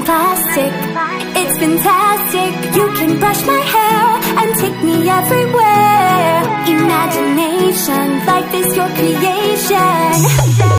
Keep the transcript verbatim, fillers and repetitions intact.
from plastic. It's fantastic. You can brush my hair and take me everywhere. Imagination, life is your creation.